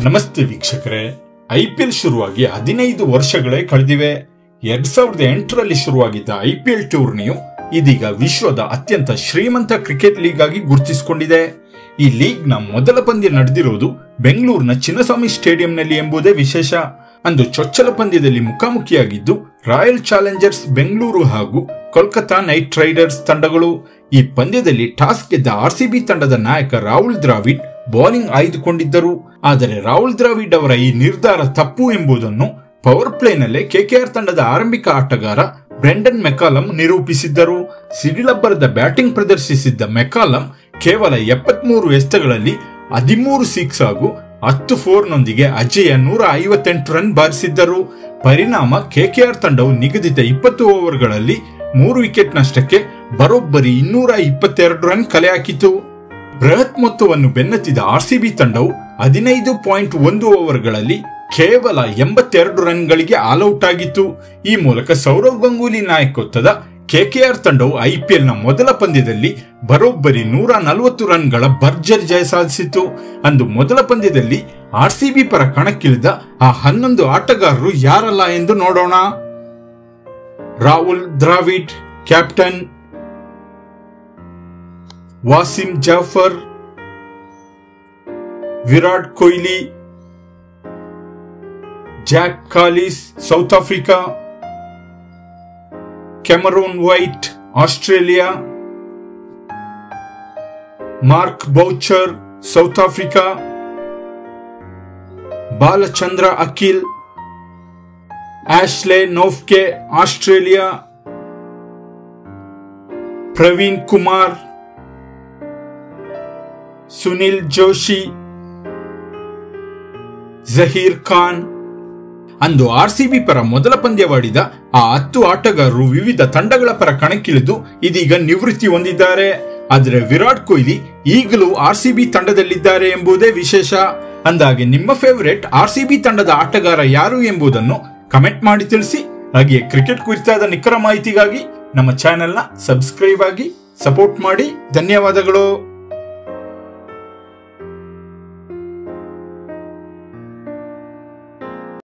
ನಮಸ್ತೆ ವೀಕ್ಷಕರೇ, IPL ಶುರುವಾಗಿ 15 ವರ್ಷಗಳೇ ಕಳೆದಿವೆ. 2008ರಲ್ಲಿ ಶುರುವಾಗಿದ್ದ IPL ಟೂರ್ನಿಯು ಇದೀಗ ವಿಶ್ವದ ಅತ್ಯಂತ ಶ್ರೀಮಂತ ಕ್ರಿಕೆಟ್ ಲೀಗ್ ಆಗಿ ಗುರುತಿಸಿಕೊಂಡಿದೆ. ಈ ಲೀಗ್ನ ಮೊದಲ ಪಂದ್ಯ ನಡೆದಿರುವುದು ಬೆಂಗಳೂರಿನ ಚಿನ್ನಸ್ವಾಮಿ ಸ್ಟೇಡಿಯಂನಲ್ಲಿ ಎಂಬುದೇ ವಿಶೇಷ. ಅಂದು ಚೊಚ್ಚಲ ಪಂದ್ಯದಲ್ಲಿ ಮುಖಾಮುಖಿಯಾಗಿದ್ದು ರಾಯಲ್ ಚಾಲೆಂಜರ್ಸ್ ಬೆಂಗಳೂರು ಹಾಗೂ ಕೋಲ್ಕತಾ ನೈಟ್ ರೈಡರ್ಸ್ ತಂಡಗಳು. ಈ ಪಂದ್ಯದಲ್ಲಿ ಟಾಸ್ ಗೆದ್ದ RCB ತಂಡದ ನಾಯಕ ರಾಹುಲ್ ದ್ರಾವಿಡ್ ಬೌಲಿಂಗ್ ಆಯ್ದುಕೊಂಡಿದ್ದರು. ಆದರೆ ರಾಹುಲ್ ದ್ರಾವಿಡ್ ಅವರ ಈ ನಿರ್ಧಾರ ತಪ್ಪು ಎಂಬುದನ್ನು ಪವರ್ ಪ್ಲೇನಲ್ಲೇ KKR ತಂಡದ ಆರಂಭಿಕ ಆಟಗಾರ ಬ್ರೆಂಡನ್ ಮೆಕಾಲಮ್ ನಿರೂಪಿಸಿದ್ದರು. ಸಿಡಿಲಬ್ಬರದ ಬ್ಯಾಟಿಂಗ್ ಪ್ರದರ್ಶಿಸಿದ್ದ ಮೆಕಾಲಮ್ ಕೇವಲ 73 ಎಸೆತಗಳಲ್ಲಿ 13 ಸಿಕ್ಸ್ ಹಾಗೂ 10 4ನೊಂದಿಗೆ ಅಜೇಯ 158 ರನ್ ಬಾರಿಸಿದ್ದರು. ಪರಿಣಾಮ KKR ತಂಡವು ನಿಗದಿತ 20 ಓವರ್ಗಳಲ್ಲಿ 3 ವಿಕೆಟ್ ನಷ್ಟಕ್ಕೆ ಬರೋಬ್ಬರಿ 222 ರನ್ ಕಲೆ ಹಾಕಿತು. ಬೃಹತ್ ಮೊತ್ತವನ್ನು ಬೆನ್ನತ್ತಿದ RCB ತಂಡವು 15.1 ಓವರ್ಗಳಲ್ಲಿ ಕೇವಲ 82 ರನ್ಗಳಿಗೆ ಆಲ್ಔಟ್ ಆಗಿತ್ತು. ಈ ಮೂಲಕ ಸೌರವ್ ಗಂಗೂಲಿ ನಾಯಕತ್ವದ KKR ತಂಡವು IPL ನ ಮೊದಲ ಪಂದ್ಯದಲ್ಲಿ ಬರೋಬ್ಬರಿ 140 ರನ್ಗಳ ಭರ್ಜರಿ ಜಯ ಸಾಧಿಸಿತು. ಅಂದು ಮೊದಲ ಪಂದ್ಯದಲ್ಲಿ RCB ಪರ ಕಣಕ್ಕಿಳಿದ ಆ 11 ಆಟಗಾರರು ಯಾರಲ್ಲ ಎಂದು ನೋಡೋಣ. Rahul Dravid captain, Wasim Jaffer, Virat Kohli, Jacques Kallis South Africa, Cameron White Australia, Mark Boucher South Africa, Balachandra Akhil, Ashley Noffke Australia, Praveen Kumar, Sunil Joshi, Zaheer Khan. ಅಂದು RCB ಪರ ಮೊದಲ ಪಂದ್ಯವಾಡಿದ ಆ 10 ಆಟಗಾರರು ವಿವಿಧ ತಂಡಗಳ ಪರ ಕಣಕ್ಕಿಳಿದು ಇದೀಗ ನಿವೃತ್ತಿ ಹೊಂದಿದ್ದಾರೆ. ಆದರೆ ವಿರಾಟ್ ಕೊಹ್ಲಿ ಈಗಲೂ RCB ತಂಡದಲ್ಲಿದ್ದಾರೆ ಎಂಬುದೇ ವಿಶೇಷ. ಅಂದಾಗೆ ನಿಮ್ಮ ಫೇವರೇಟ್ RCB ತಂಡದ ಆಟಗಾರ ಯಾರು ಎಂಬುದನ್ನು ಕಮೆಂಟ್ ಮಾಡಿ ತಿಳಿಸಿ. ಹಾಗೆಯೇ ಕ್ರಿಕೆಟ್ ಕುರಿತಾದ ನಿಖರ ಮಾಹಿತಿಗಾಗಿ ನಮ್ಮ ಚಾನೆಲ್ನ ಸಬ್ಸ್ಕ್ರೈಬ್ ಆಗಿ ಸಪೋರ್ಟ್ ಮಾಡಿ. ಧನ್ಯವಾದಗಳು.